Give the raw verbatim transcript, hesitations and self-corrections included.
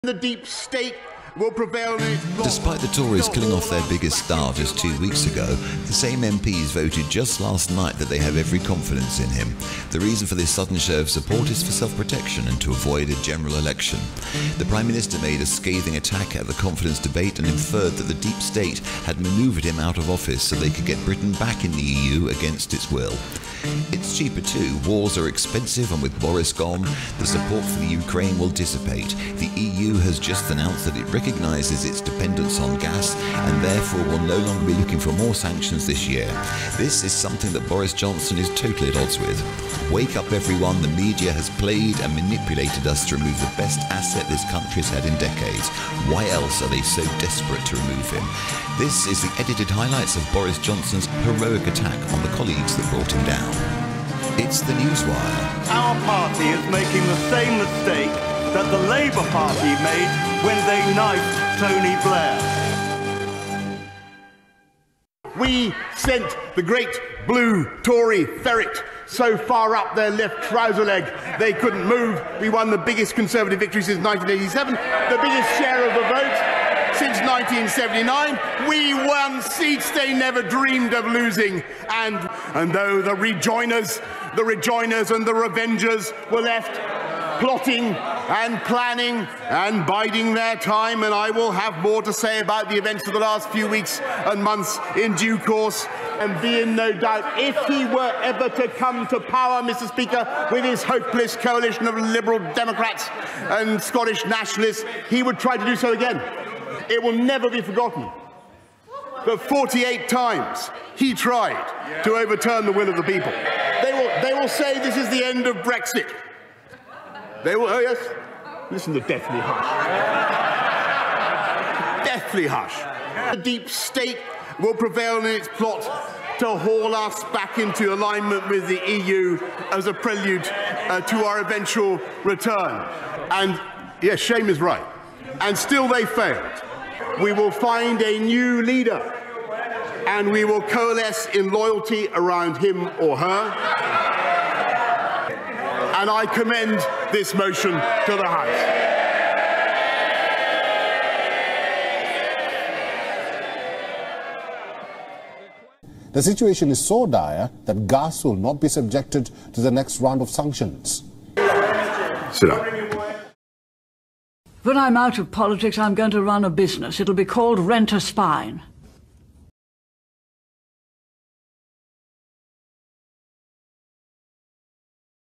The deep state will prevail in its plot. Despite the Tories killing off their biggest star just two weeks ago, the same M Ps voted just last night that they have every confidence in him. The reason for this sudden show of support is for self-protection and to avoid a general election. The Prime Minister made a scathing attack at the confidence debate and inferred that the deep state had manoeuvred him out of office so they could get Britain back in the E U against its will. It's cheaper too. Wars are expensive, and with Boris gone, the support for the Ukraine will dissipate. The E U has just announced that it recognises its dependence on gas and therefore will no longer be looking for more sanctions this year. This is something that Boris Johnson is totally at odds with. Wake up everyone, the media has played and manipulated us to remove the best asset this country's had in decades. Why else are they so desperate to remove him? This is the edited highlights of Boris Johnson's heroic attack on the colleagues that brought him down. It's the Newswire. Our party is making the same mistake that the Labour Party made when they knifed Tony Blair. We sent the great blue Tory ferret so far up their left trouser leg they couldn't move. We won the biggest Conservative victory since nineteen eighty-seven, the biggest share of the vote since nineteen seventy-nine. We won seats they never dreamed of losing. And, and though the rejoiners, the rejoiners and the revengers were left plotting and planning and biding their time, and I will have more to say about the events of the last few weeks and months in due course, and be in no doubt, if he were ever to come to power, Mister Speaker, with his hopeless coalition of Liberal Democrats and Scottish nationalists, he would try to do so again. It will never be forgotten that forty-eight times he tried to overturn the will of the people. They will, they will say this is the end of Brexit. They will, oh yes, listen to deathly hush. Deathly hush. The deep state will prevail in its plot to haul us back into alignment with the E U as a prelude uh, to our eventual return. And yes, shame is right. And still they failed. We will find a new leader, and we will coalesce in loyalty around him or her. And I commend this motion to the House. The situation is so dire that gas will not be subjected to the next round of sanctions. Sit down. When I'm out of politics, I'm going to run a business. It'll be called Rent a Spine.